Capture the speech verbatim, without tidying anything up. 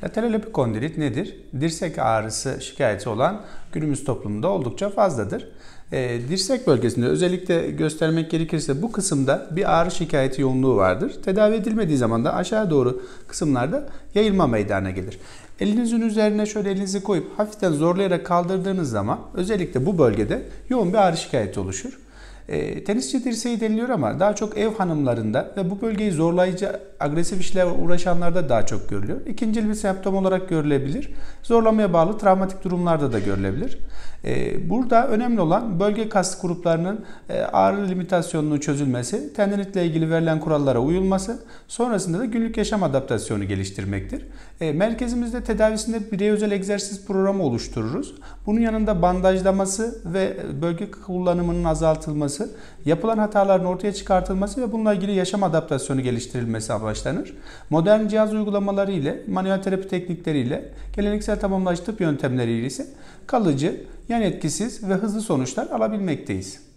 Lateral epikondilit nedir? Dirsek ağrısı şikayeti olan günümüz toplumunda oldukça fazladır. E, dirsek bölgesinde özellikle göstermek gerekirse bu kısımda bir ağrı şikayeti yoğunluğu vardır. Tedavi edilmediği zaman da aşağı doğru kısımlarda yayılma meydana gelir. Elinizin üzerine şöyle elinizi koyup hafiften zorlayarak kaldırdığınız zaman özellikle bu bölgede yoğun bir ağrı şikayeti oluşur. E, tenisçi dirseği deniliyor ama daha çok ev hanımlarında ve bu bölgeyi zorlayıcı agresif işlerle uğraşanlarda daha çok görülüyor. İkincil bir semptom olarak görülebilir. Zorlamaya bağlı travmatik durumlarda da görülebilir. E, burada önemli olan bölge kas gruplarının e, ağrı limitasyonunun çözülmesi, tendinitle ilgili verilen kurallara uyulması, sonrasında da günlük yaşam adaptasyonu geliştirmektir. E, merkezimizde tedavisinde birey özel egzersiz programı oluştururuz. Bunun yanında bandajlaması ve bölge kullanımının azaltılması, yapılan hataların ortaya çıkartılması ve bununla ilgili yaşam adaptasyonu geliştirilmesi amaçlanır. Modern cihaz uygulamaları ile, manuel terapi teknikleri ile, geleneksel tamamlayıcı tıp yöntemleri ile ise kalıcı, yan etkisiz ve hızlı sonuçlar alabilmekteyiz.